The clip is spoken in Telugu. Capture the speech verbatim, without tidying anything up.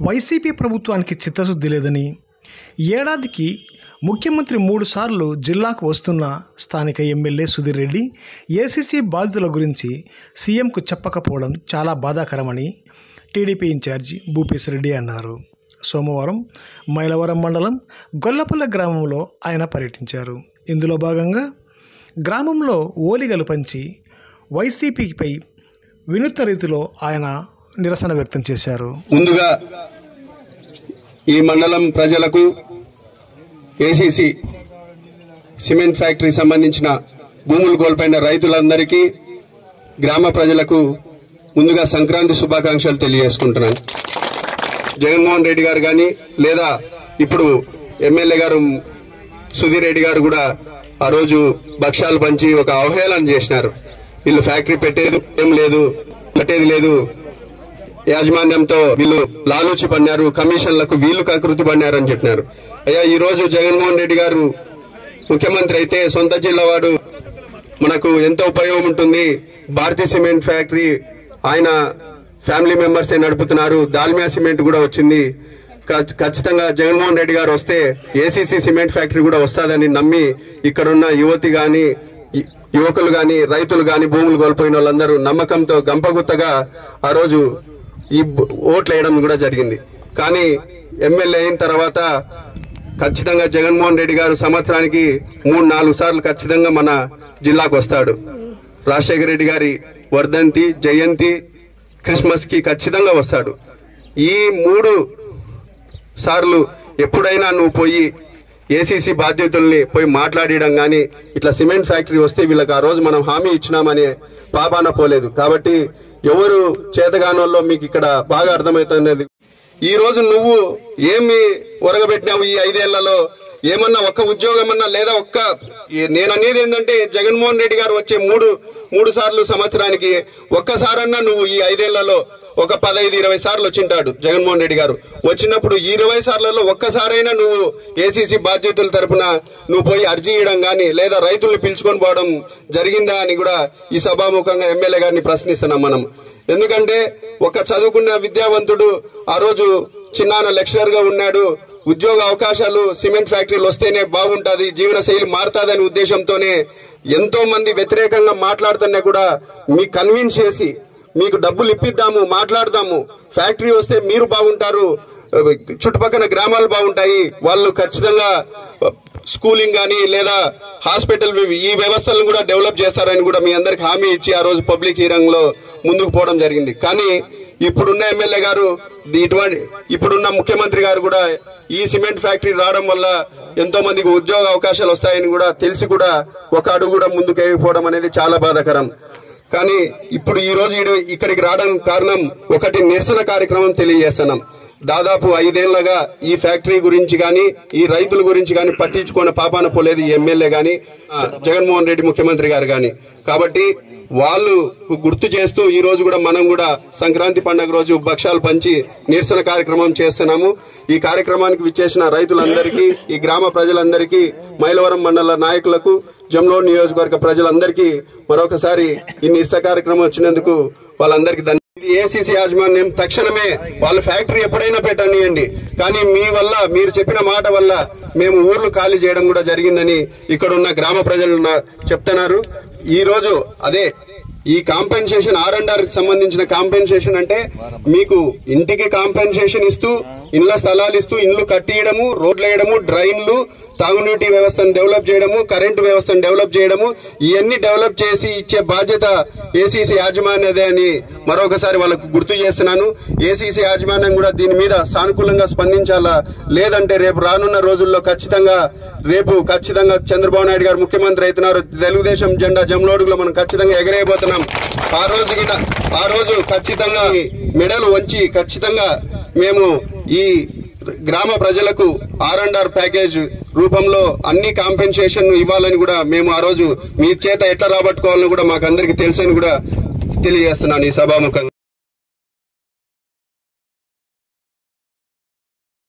వైసీపీ ప్రభుత్వానికి చిత్తశుద్ధి లేదని, ఏడాదికి ముఖ్యమంత్రి మూడు సార్లు జిల్లాకు వస్తున్న స్థానిక ఎమ్మెల్యే సుధీర్ రెడ్డి ఏసీసీ బాధితుల గురించి సీఎంకు చెప్పకపోవడం చాలా బాధాకరమని టీడీపీ ఇన్ఛార్జి భూపేశ్ రెడ్డి అన్నారు. సోమవారం మైలవరం మండలం గొల్లపల్లె గ్రామంలో ఆయన పర్యటించారు. ఇందులో భాగంగా గ్రామంలో ఓలిగలు పంచి వైసీపీపై వినూత్న రీతిలో ఆయన నిరసన వ్యక్తం చేశారు. ముందుగా ఈ మండలం ప్రజలకు ఏసీసీ సిమెంట్ ఫ్యాక్టరీ సంబంధించిన భూములు కోల్పోయిన రైతులందరికీ, గ్రామ ప్రజలకు ముందుగా సంక్రాంతి శుభాకాంక్షలు తెలియజేసుకుంటున్నాను. జగన్మోహన్ రెడ్డి గారు కానీ లేదా ఇప్పుడు ఎమ్మెల్యే గారు సుధీర్ రెడ్డి గారు కూడా ఆ రోజు భక్ష్యాలు పంచి ఒక అవహేళన చేసినారు. వీళ్ళు ఫ్యాక్టరీ పెట్టేది ఏం లేదు, పెట్టేది లేదు, యాజమాన్యంతో వీళ్ళు లాలూచి పడినారు, కమిషన్లకు వీళ్ళు కకృతి పడినారు అని చెప్పినారు. అయ్యా, ఈ రోజు జగన్మోహన్ రెడ్డి గారు ముఖ్యమంత్రి అయితే సొంత జిల్లా వాడు మనకు ఎంతో ఉపయోగం ఉంటుంది. భారతీయ సిమెంట్ ఫ్యాక్టరీ ఆయన ఫ్యామిలీ మెంబర్స్ నడుపుతున్నారు. దాల్మియా సిమెంట్ కూడా వచ్చింది. ఖచ్చితంగా జగన్మోహన్ రెడ్డి గారు వస్తే ఏసీసీ సిమెంట్ ఫ్యాక్టరీ కూడా వస్తుందని నమ్మి ఇక్కడున్న యువతి గాని యువకులు గాని రైతులు గాని భూములు కోల్పోయిన వాళ్ళందరూ నమ్మకంతో గంపగుత్తగా ఆ రోజు ఈ ఓట్లు వేయడం కూడా జరిగింది. కానీ ఎమ్మెల్యే అయిన తర్వాత ఖచ్చితంగా జగన్మోహన్ రెడ్డి గారు సంవత్సరానికి మూడు నాలుగు సార్లు ఖచ్చితంగా మన జిల్లాకు వస్తాడు. రాజశేఖర రెడ్డి గారి వర్ధంతి, జయంతి, క్రిస్మస్ కి ఖచ్చితంగా వస్తాడు. ఈ మూడు సార్లు ఎప్పుడైనా నువ్వు పోయి ఏసీసీ బాధ్యతల్ని పోయి మాట్లాడడం గాని, ఇట్లా సిమెంట్ ఫ్యాక్టరీ వస్తే వీళ్ళకి ఆ రోజు మనం హామీ ఇచ్చినామనే పాపాన పోలేదు. కాబట్టి ఎవరు చేతగానోళ్ళో మీకు ఇక్కడ బాగా అర్థమవుతున్నది. ఈ రోజు నువ్వు ఏమి ఒరగబెట్టినావు ఈ ఐదేళ్లలో? ఏమన్నా ఒక్క ఉద్యోగమన్నా లేదా ఒక్క నేను అనేది ఏంటంటే జగన్మోహన్ రెడ్డి గారు వచ్చే మూడు మూడు సార్లు సంవత్సరానికి ఒక్కసారన్నా నువ్వు ఈ ఐదేళ్లలో ఒక పదహైదు ఇరవై సార్లు వచ్చింటాడు జగన్మోహన్ రెడ్డి గారు. వచ్చినప్పుడు ఈ ఇరవై సార్లలో ఒక్కసారైనా నువ్వు ఏసీసీ బాధ్యతల తరఫున నువ్వు పోయి అర్జీ ఇవ్వడం గానీ లేదా రైతుల్ని పిలుచుకొని పోవడం జరిగిందా అని కూడా ఈ సభాముఖంగా ఎమ్మెల్యే గారిని ప్రశ్నిస్తున్నాం మనం. ఎందుకంటే ఒక చదువుకున్న విద్యావంతుడు ఆ రోజు చిన్నాన లెక్చరర్ గా ఉన్నాడు. ఉద్యోగ అవకాశాలు సిమెంట్ ఫ్యాక్టరీలు వస్తేనే బాగుంటుంది, జీవన శైలి మారుతుందనే ఉద్దేశంతోనే ఎంతో మంది వ్యతిరేకంగా మాట్లాడుతున్నా కూడా మీకు కన్విన్స్ చేసి మీకు డబ్బులు ఇప్పిద్దాము, మాట్లాడదాము, ఫ్యాక్టరీ వస్తే మీరు బాగుంటారు, చుట్టుపక్కల గ్రామాలు బాగుంటాయి, వాళ్ళు ఖచ్చితంగా స్కూలింగ్ కానీ లేదా హాస్పిటల్ ఈ వ్యవస్థలను కూడా డెవలప్ చేస్తారని కూడా మీ అందరికి హామీ ఇచ్చి ఆ రోజు పబ్లిక్ హీరింగ్ లో ముందుకు పోవడం జరిగింది. కానీ ఇప్పుడున్న ఎమ్మెల్యే గారు, ఇటువంటి ఇప్పుడున్న ముఖ్యమంత్రి గారు కూడా ఈ సిమెంట్ ఫ్యాక్టరీ రావడం వల్ల ఎంతో మందికి ఉద్యోగ అవకాశాలు వస్తాయని కూడా తెలిసి కూడా ఒక అడుగు కూడా ముందుకు వేయకపోవడం అనేది చాలా బాధాకరం. కానీ ఇప్పుడు ఈ రోజు ఇక్కడికి రావడానికి కారణం ఒకటి, నిరసన కార్యక్రమం తెలియజేస్తున్నాం. దాదాపు ఐదేళ్లగా ఈ ఫ్యాక్టరీ గురించి గాని ఈ రైతుల గురించి గాని పట్టించుకున్న పాపాన పోలేదు ఈ ఎమ్మెల్యే గాని జగన్మోహన్ రెడ్డి ముఖ్యమంత్రి గారు గాని. కాబట్టి వాళ్ళు గుర్తు చేస్తూ ఈ రోజు కూడా మనం కూడా సంక్రాంతి పండుగ రోజు భక్ష్యాలు పంచి నిరసన కార్యక్రమం చేస్తున్నాము. ఈ కార్యక్రమానికి విచ్చేసిన రైతులందరికీ, ఈ గ్రామ ప్రజలందరికీ, మైలవరం మండల నాయకులకు, జమ్లోడ్ నియోజకవర్గ ప్రజలందరికీ మరొకసారి ఈ నిరసన కార్యక్రమం వచ్చినందుకు వాళ్ళందరికీ ధన్యవాదాలు. ఏసీసీ యాజమాన్యం తక్షణమే వాళ్ళ ఫ్యాక్టరీ ఎప్పుడైనా పెట్టనియండి, కానీ మీ వల్ల, మీరు చెప్పిన మాట వల్ల మేము ఊర్లు ఖాళీ చేయడం కూడా జరిగిందని ఇక్కడున్న గ్రామ ప్రజలు చెప్తున్నారు. ఈ రోజు అదే ఈ కాంపెన్సేషన్ ఆర్ అండ్ ఆర్ సంబంధించిన కాంపెన్సేషన్ అంటే మీకు ఇంటికి కాంపెన్సేషన్ ఇస్తూ, ఇళ్ల స్థలాలు ఇస్తూ, ఇండ్లు కట్టియడము, రోడ్లు వేయడము, డ్రైన్లు, తాగునీటి వ్యవస్థను డెవలప్ చేయడము, కరెంటు వ్యవస్థను డెవలప్ చేయడము, ఇవన్నీ డెవలప్ చేసి ఇచ్చే బాధ్యత ఏసీసీ యాజమాన్యదే అని మరొకసారి వాళ్ళకు గుర్తు చేస్తున్నాను. ఏసీసీ యాజమాన్యం కూడా దీని మీద సానుకూలంగా స్పందించాలా, లేదంటే రేపు రానున్న రోజుల్లో ఖచ్చితంగా రేపు ఖచ్చితంగా చంద్రబాబు నాయుడు గారు ముఖ్యమంత్రి అవుతున్నారు, తెలుగుదేశం జెండా జమ్లోడుగులో మనం ఖచ్చితంగా ఎగరేయబోతున్నాం. ఆ రోజు ఆ రోజు ఖచ్చితంగా మెడలు వంచి ఖచ్చితంగా మేము ఈ గ్రామ ప్రజలకు ఆర్ అండ్ ఆర్ ప్యాకేజ్ రూపంలో అన్ని కాంపెన్సేషన్ ఇవ్వాలని కూడా మేము ఆ రోజు మీ చేత ఎట్లా రాబట్టుకోవాలని కూడా మాకు అందరికి తెలుసని కూడా తెలియజేస్తున్నాను ఈ సభాముఖంగా.